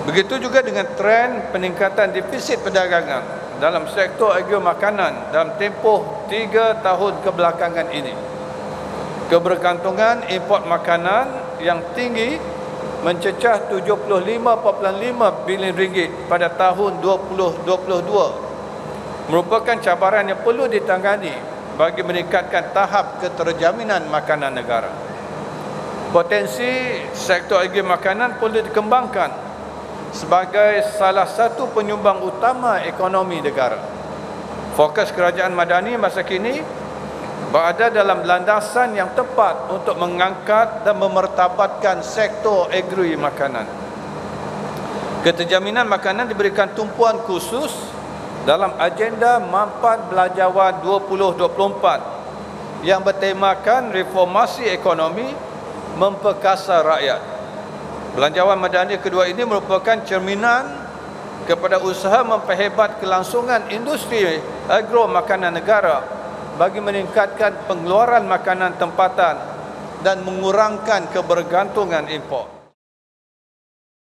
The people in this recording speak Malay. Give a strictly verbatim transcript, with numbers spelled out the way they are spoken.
Begitu juga dengan tren peningkatan defisit perdagangan dalam sektor agro makanan dalam tempoh tiga tahun kebelakangan ini. Kebergantungan import makanan yang tinggi mencecah tujuh puluh lima perpuluhan lima bilion ringgit pada tahun dua ribu dua puluh dua merupakan cabaran yang perlu ditangani bagi meningkatkan tahap keterjaminan makanan negara. Potensi sektor agro makanan perlu dikembangkan sebagai salah satu penyumbang utama ekonomi negara. Fokus kerajaan Madani masa kini berada dalam landasan yang tepat untuk mengangkat dan memertabatkan sektor agri makanan. Keterjaminan makanan diberikan tumpuan khusus dalam agenda Mampan Belanjawan dua ribu dua puluh empat yang bertemakan reformasi ekonomi memperkasa rakyat. Belanjawan Madani kedua ini merupakan cerminan kepada usaha memperhebat kelangsungan industri agro makanan negara bagi meningkatkan pengeluaran makanan tempatan dan mengurangkan kebergantungan import.